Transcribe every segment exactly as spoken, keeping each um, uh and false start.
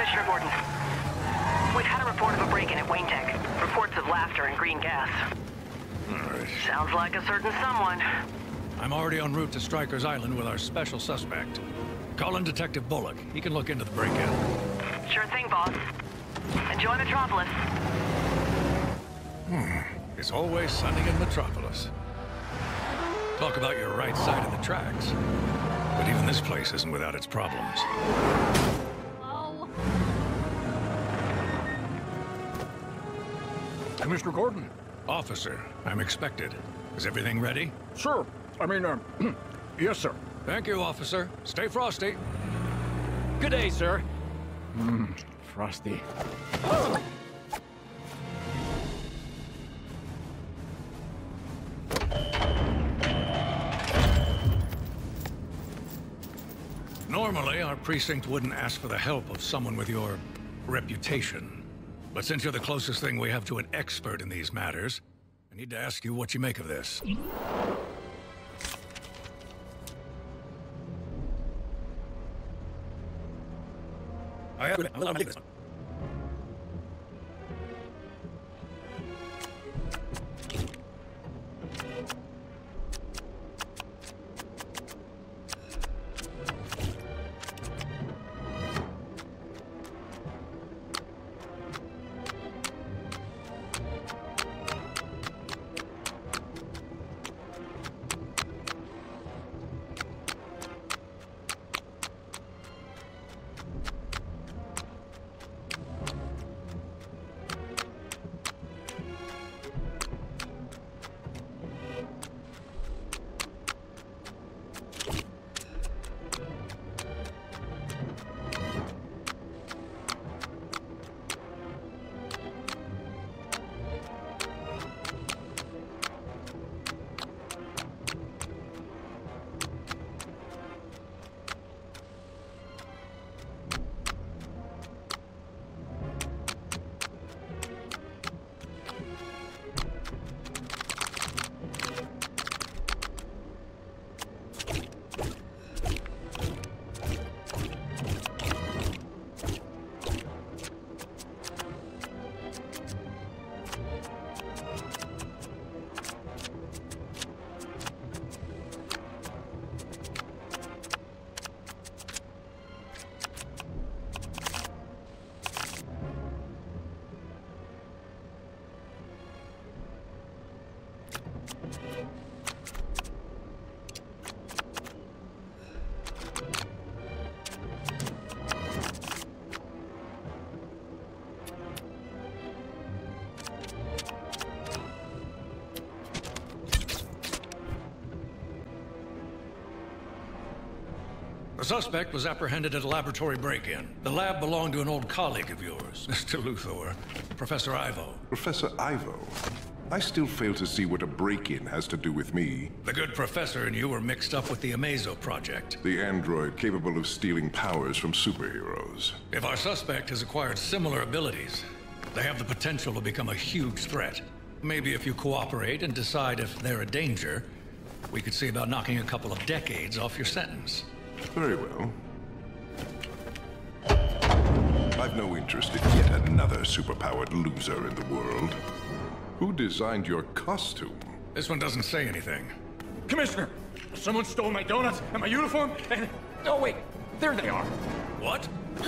Commissioner Gordon. We've had a report of a break-in at Wayne Tech. Reports of laughter and green gas. Alright. Sounds like a certain someone. I'm already en route to Stryker's Island with our special suspect. Call in Detective Bullock. He can look into the break-in. Sure thing, boss. Enjoy Metropolis. Hmm. It's always sunny in Metropolis. Talk about your right side of the tracks. But even this place isn't without its problems. Oh. Commissioner Gordon. Officer, I'm expected. Is everything ready? Sir. I mean, um, yes, sir. Thank you, officer. Stay frosty. Good day, sir. Mmm, frosty. Normally, our precinct wouldn't ask for the help of someone with your reputation. But since you're the closest thing we have to an expert in these matters, I need to ask you what you make of this. I have this. The suspect was apprehended at a laboratory break-in. The lab belonged to an old colleague of yours, Mister Luthor, Professor Ivo. Professor Ivo? I still fail to see what a break-in has to do with me. The good professor and you were mixed up with the Amazo project. The android capable of stealing powers from superheroes. If our suspect has acquired similar abilities, they have the potential to become a huge threat. Maybe if you cooperate and decide if they're a danger, we could see about knocking a couple of decades off your sentence. Very well. I've no interest in yet another superpowered loser in the world. Who designed your costume? This one doesn't say anything. Commissioner, someone stole my donuts and my uniform and... Oh, wait. There they are. What?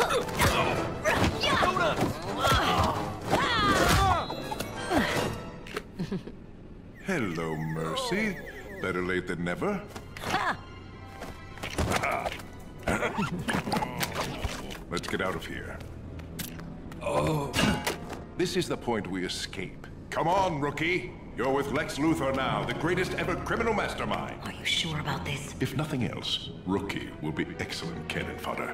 Hello, Mercy. Better late than never. Let's get out of here. Oh. This is the point we escape. Come on, rookie. You're with Lex Luthor now, the greatest ever criminal mastermind. Are you sure about this? If nothing else, Rookie will be excellent cannon fodder.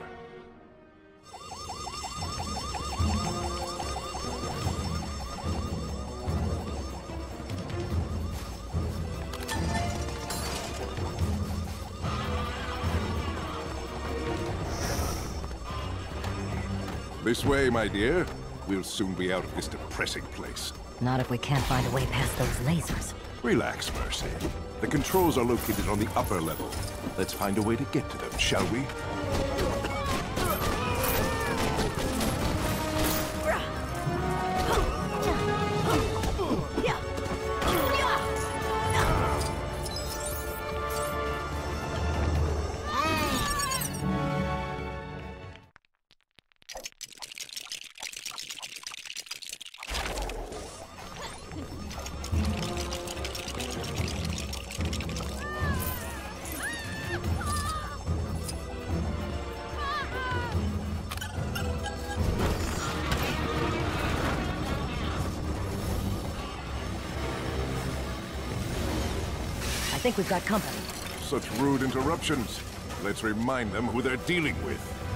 This way, my dear. We'll soon be out of this depressing place. Not if we can't find a way past those lasers. Relax, Mercy. The controls are located on the upper level. Let's find a way to get to them, shall we? think we've got company. Such rude interruptions. Let's remind them who they're dealing with.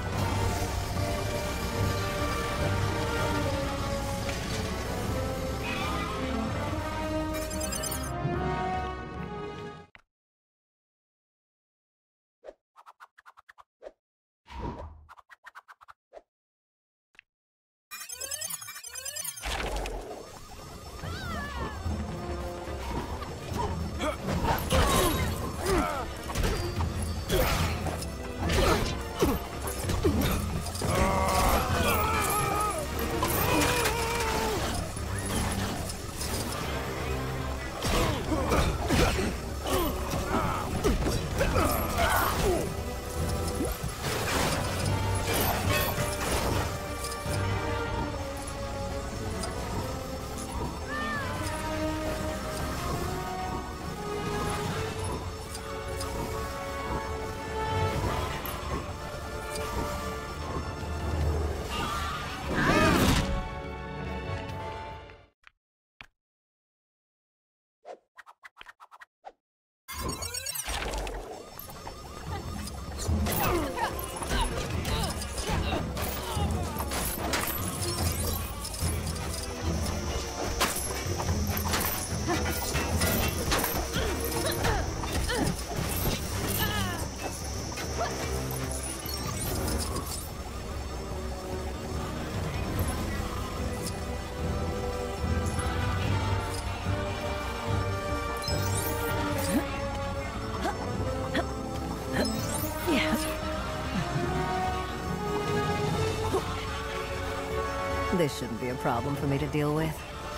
This shouldn't be a problem for me to deal with.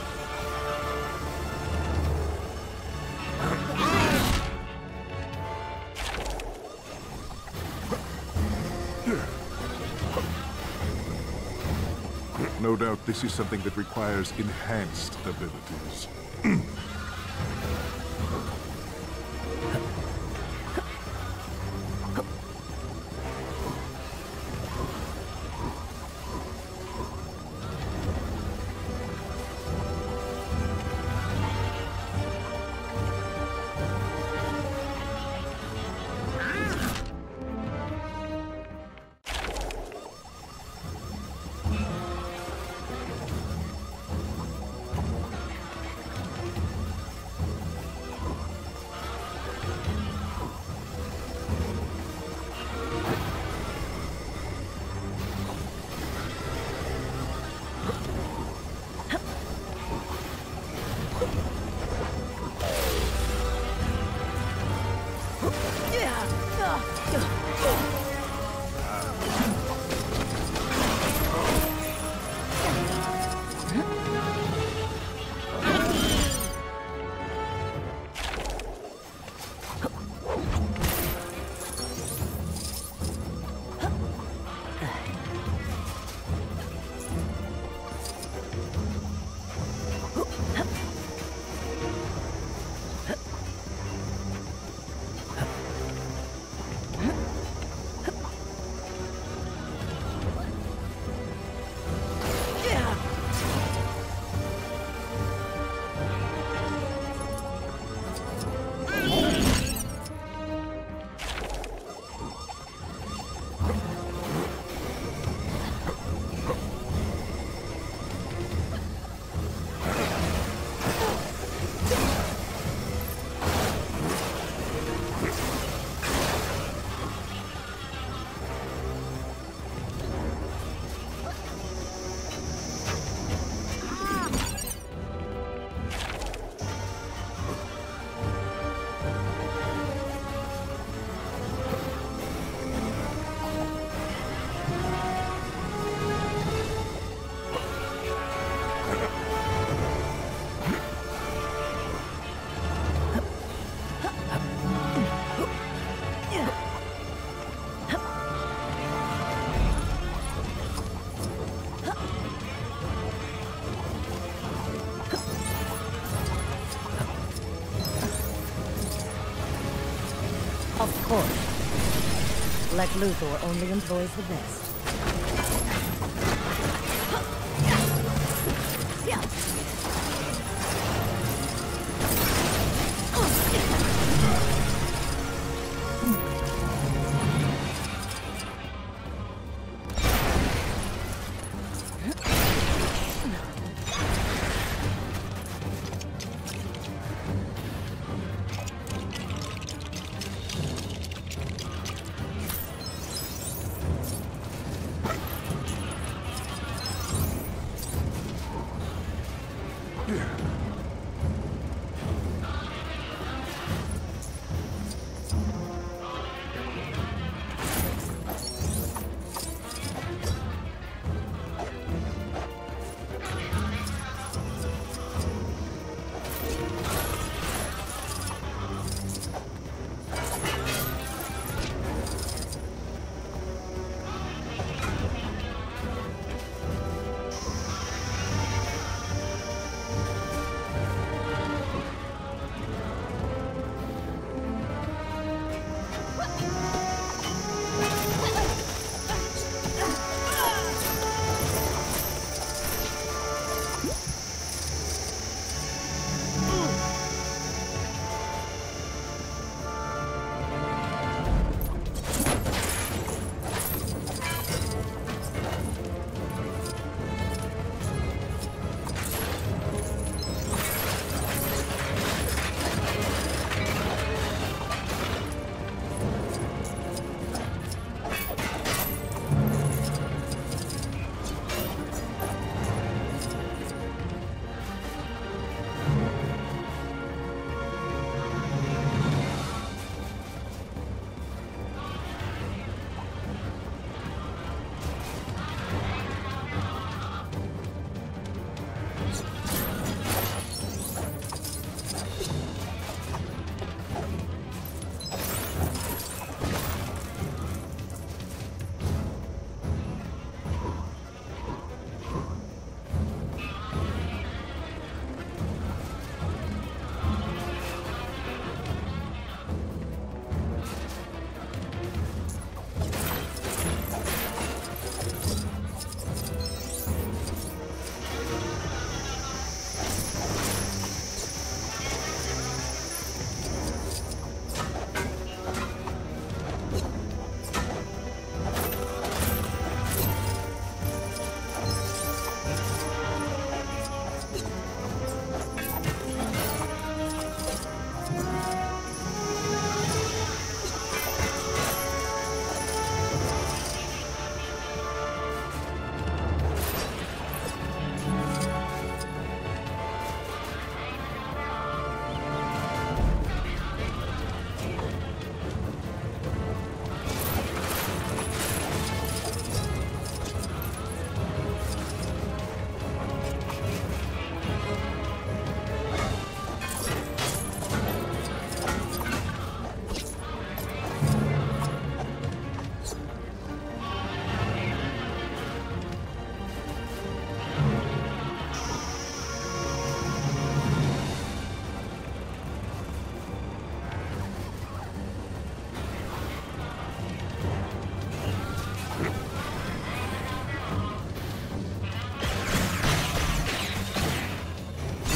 No doubt this is something that requires enhanced abilities. Of course. Lex Luthor only employs the best. Yeah.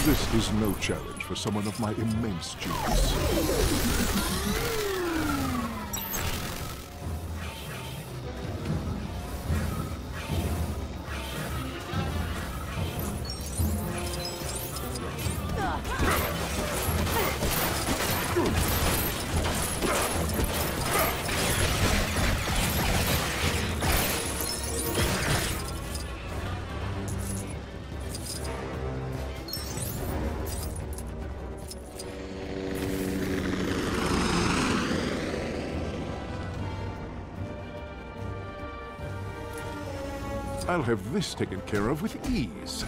This is no challenge for someone of my immense genius. I'll have this taken care of with ease.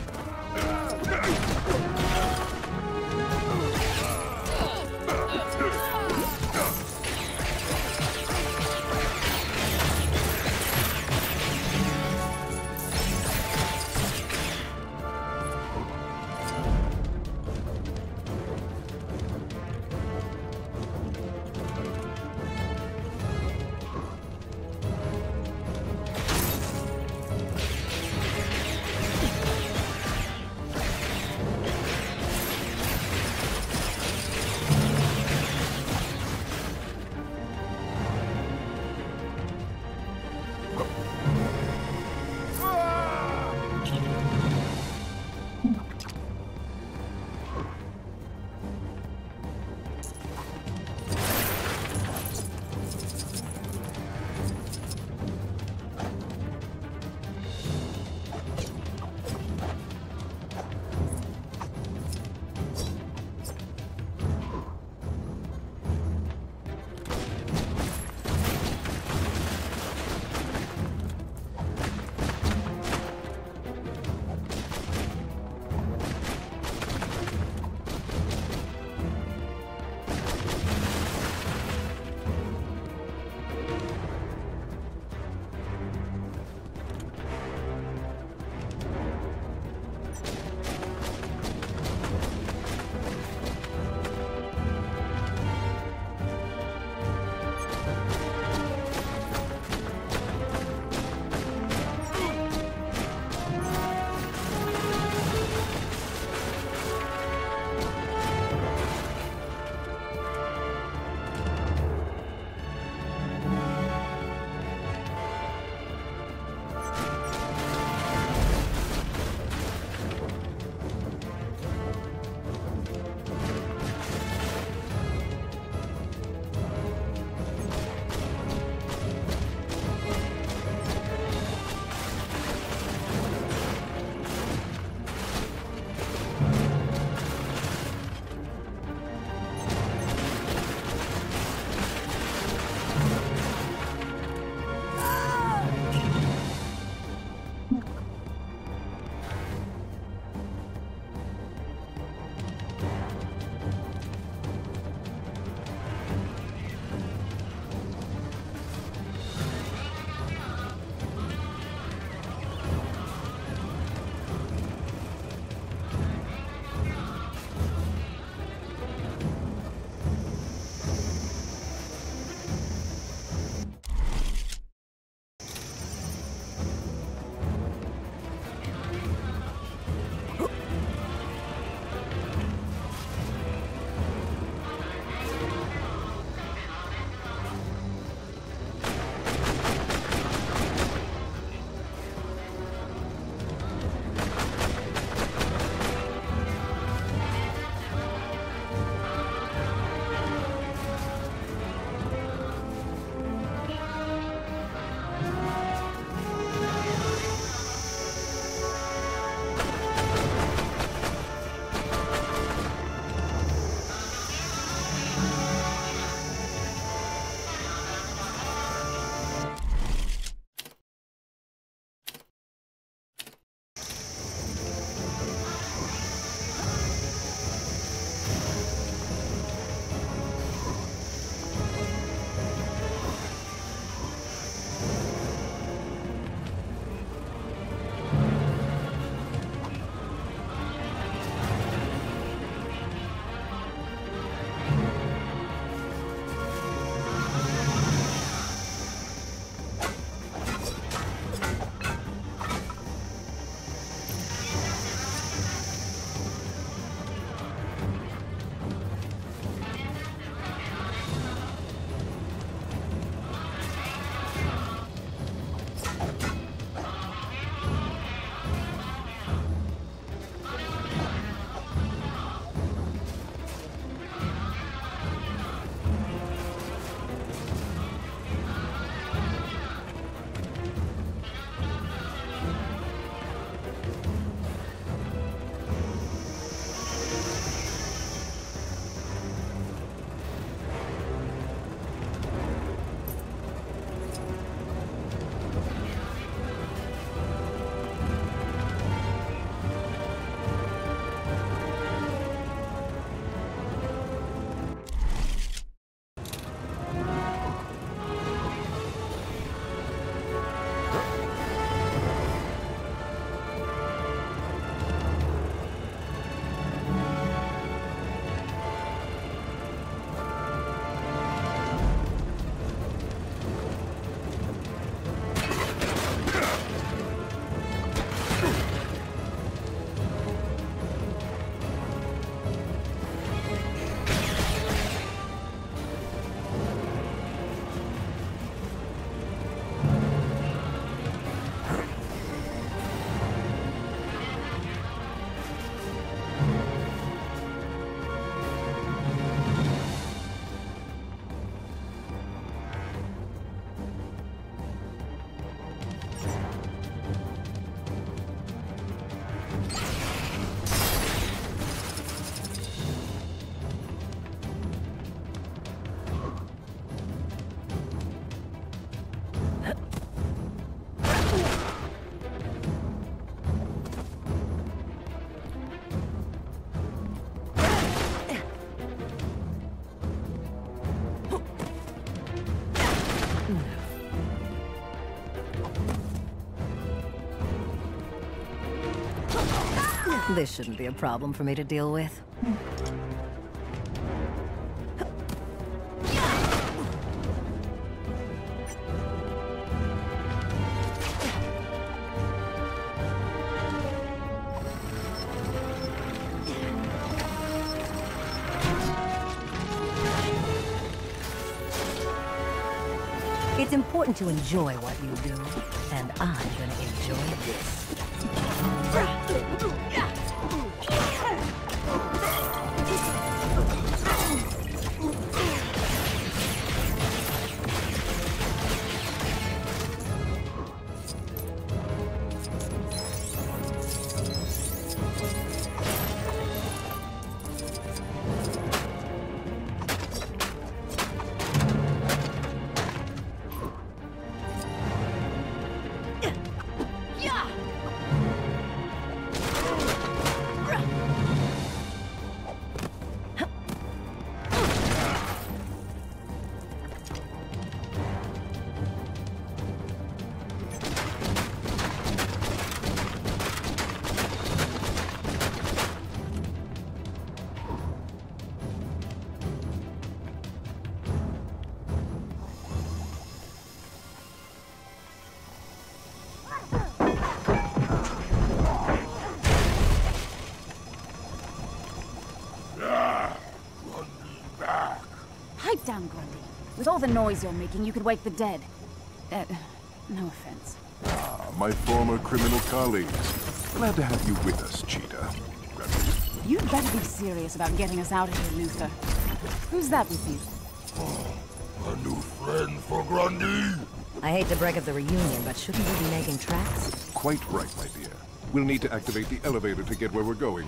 This shouldn't be a problem for me to deal with. It's important to enjoy what you do, and I'm gonna enjoy this. Pipe down, Grundy. With all the noise you're making, you could wake the dead. Uh, no offense. Ah, my former criminal colleagues. Glad to have you with us, Cheetah. You'd better be serious about getting us out of here, Luther. Who's that with you? Oh, a new friend for Grundy. I hate to break up the reunion, but shouldn't we be making tracks? Quite right, my dear. We'll need to activate the elevator to get where we're going.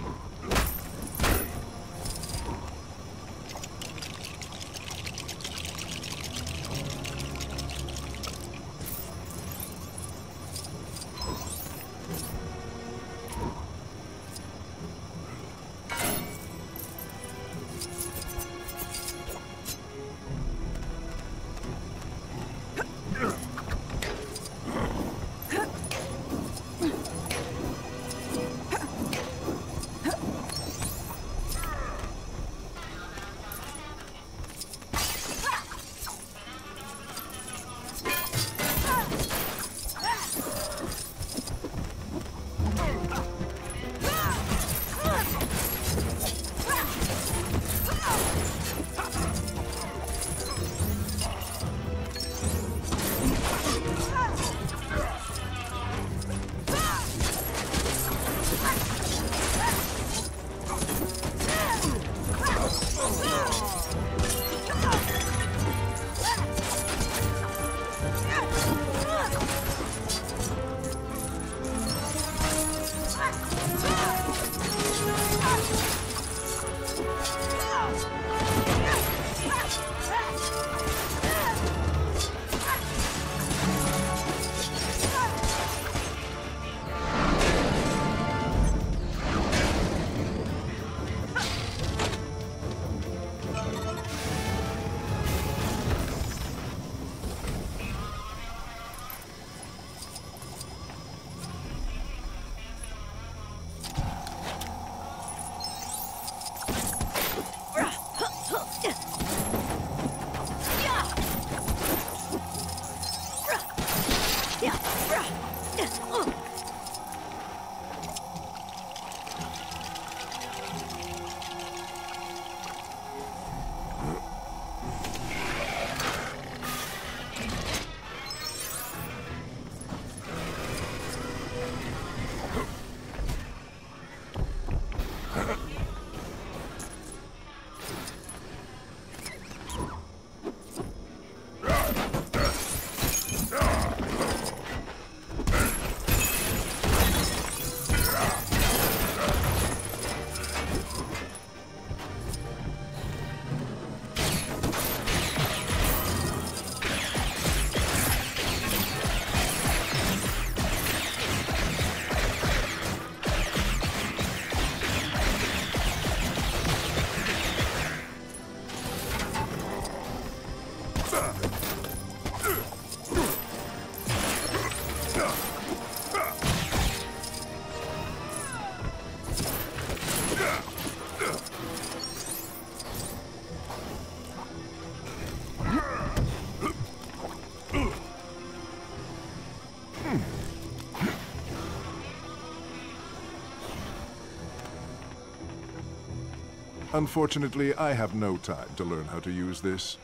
Unfortunately, I have no time to learn how to use this.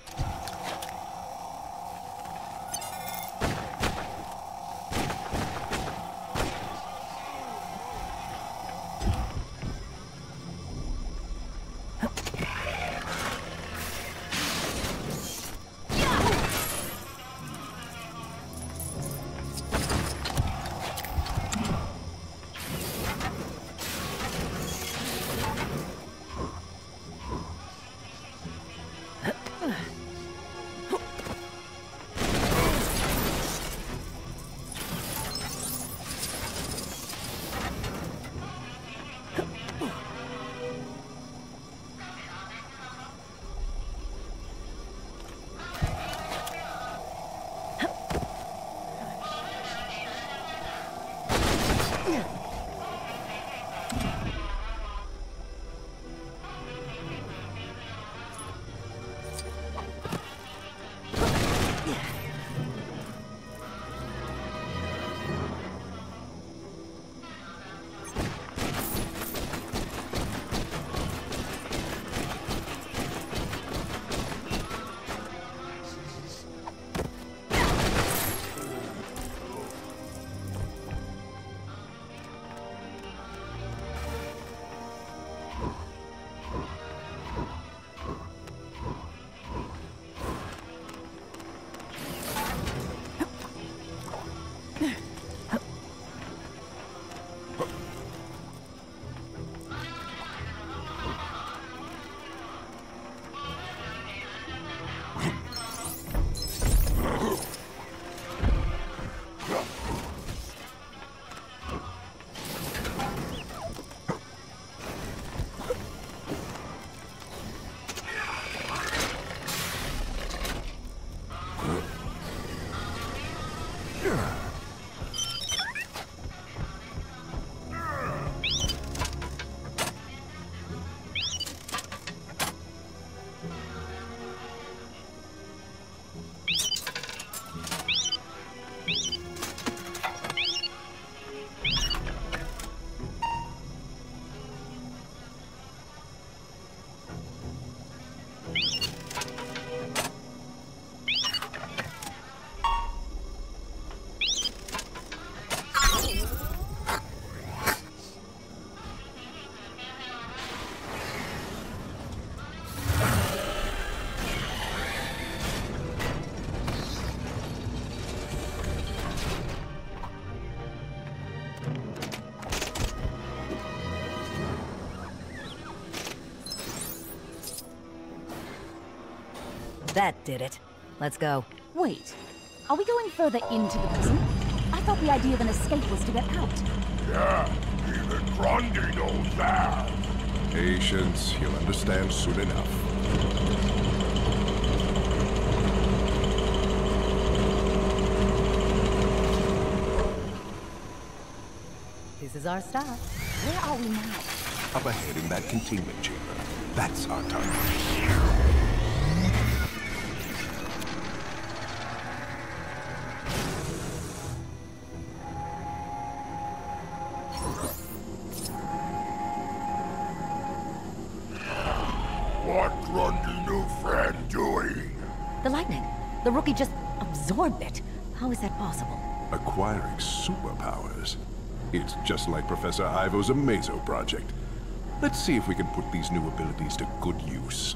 That did it. Let's go. Wait, are we going further into the prison? I thought the idea of an escape was to get out. Yeah, even Grundy knows that. Patience, he'll understand soon enough. This is our stop. Where are we now? Up ahead in that containment chamber. That's our target. What Grundy new friend doing? The lightning. The rookie just absorbed it. How is that possible? Acquiring superpowers. It's just like Professor Ivo's Amazo project. Let's see if we can put these new abilities to good use.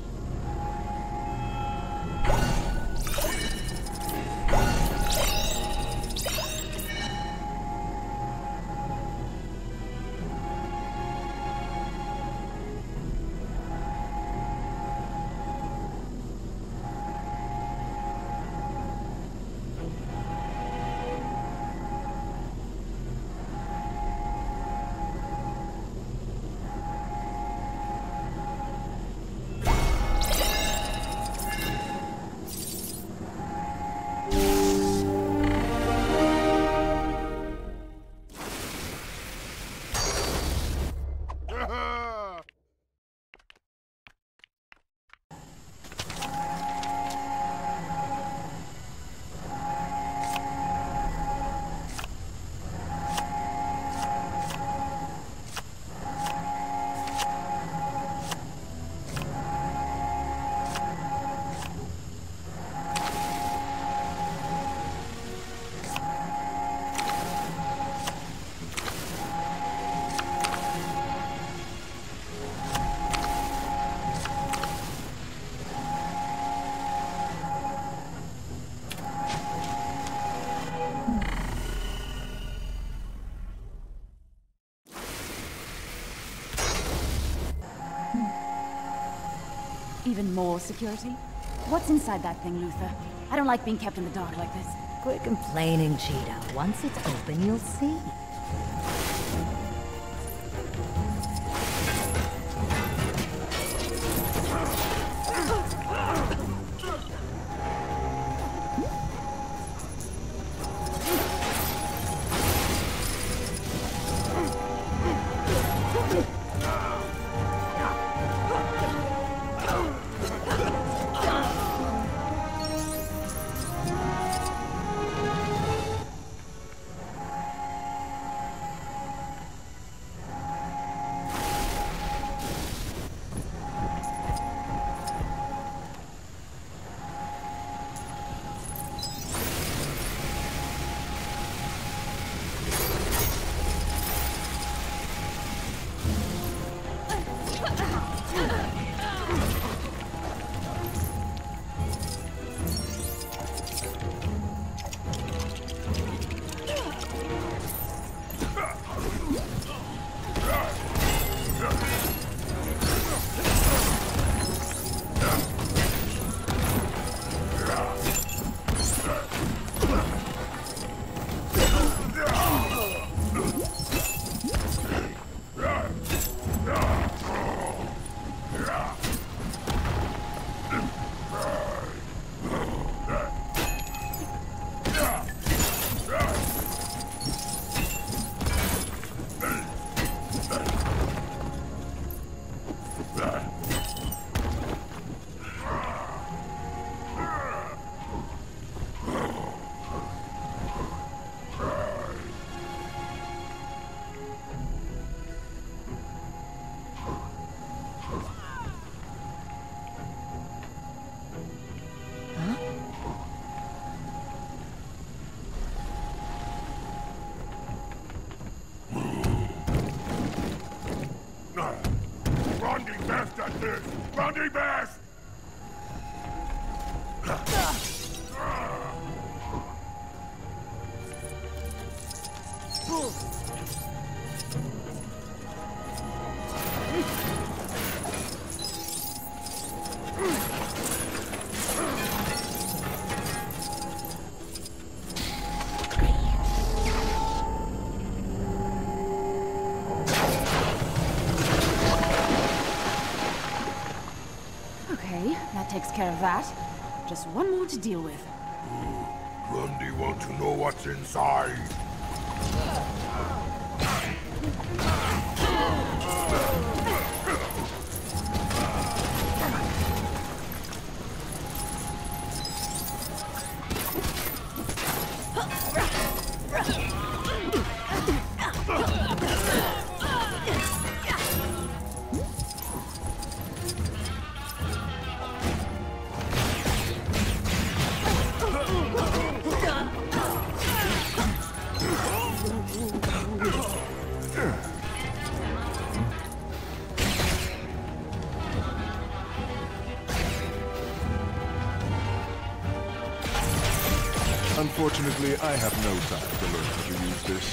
even more security? What's inside that thing, Luther? I don't like being kept in the dark like this. Quit complaining, Cheetah. Once it's open, you'll see. Grundy best! Takes care of that. Just one more to deal with. Grundy want to know what's inside. Unfortunately, I have no time to learn how to use this.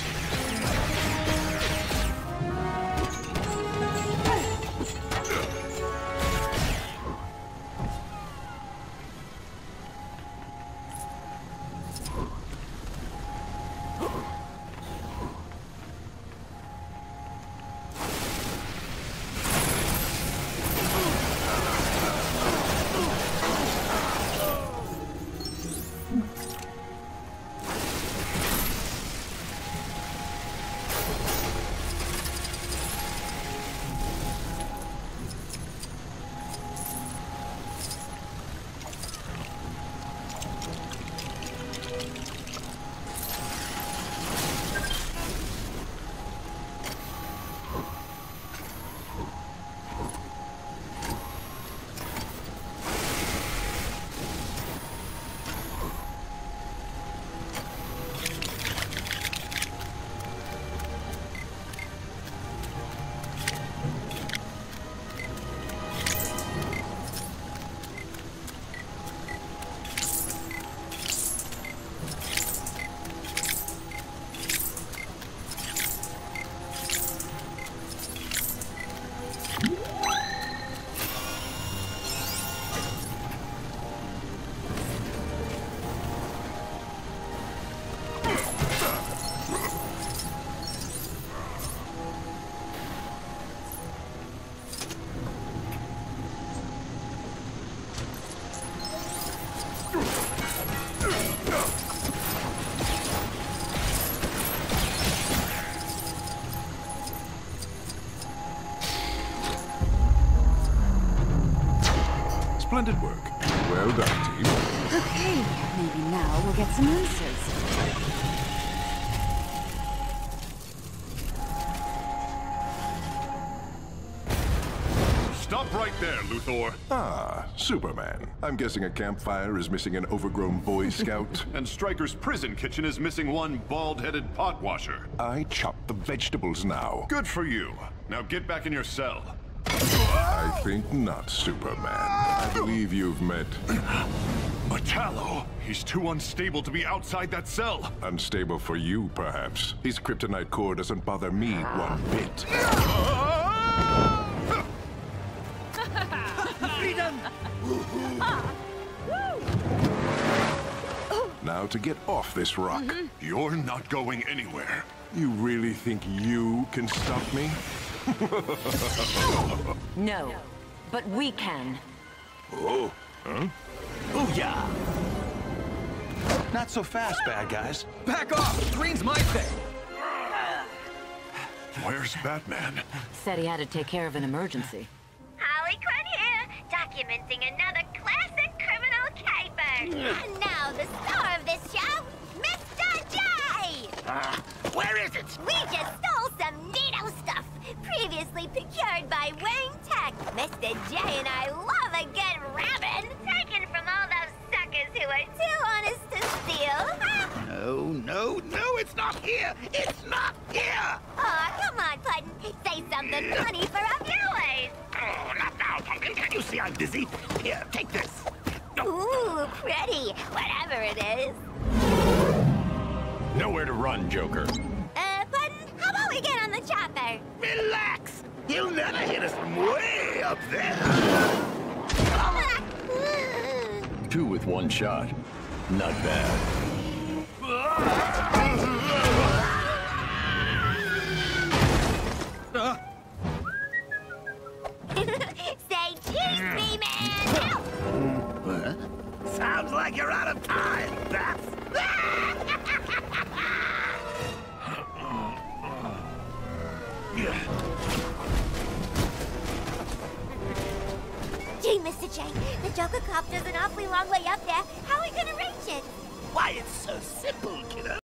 Splendid work. Well done, team. Okay, maybe now we'll get some answers. Stop right there, Luthor. Ah, Superman. I'm guessing a campfire is missing an overgrown Boy Scout. And Stryker's prison kitchen is missing one bald-headed pot washer. I chop the vegetables now. Good for you. Now get back in your cell. I think not, Superman. I believe you've met... Metallo! He's too unstable to be outside that cell. Unstable for you, perhaps. His kryptonite core doesn't bother me one bit. Freedom! Now to get off this rock. Mm-hmm. You're not going anywhere. You really think you can stop me? No, but we can. Oh, huh? Booyah! Not so fast, bad guys. Back off! Green's my thing! Where's Batman? Said he had to take care of an emergency. Harley Quinn here, documenting another classic criminal caper. And now the star of this show, Mister J! Uh, where is it? We just stole some neato stuff, previously procured by Wayne Tech. Mister J and I love a good rabbit, taken from all those suckers who are too honest to steal. No, no, no, it's not here! It's not here! Aw, come on, Puddin'. Say something funny for a viewers. Oh, not now, Pumpkin. Can't you see I'm busy? Here, take this. Ooh, pretty. Whatever it is. Nowhere to run, Joker. Uh, Puddin', how about we get on the chopper? Relax! He'll never hit us from way up there! Two with one shot. Not bad. Uh. Say cheese, me man! What? Sounds like you're out of time, Bats. Gee, Mister J, the Joker copter's an awfully long way up there. How are we gonna reach it? Why, it's so simple, kiddo.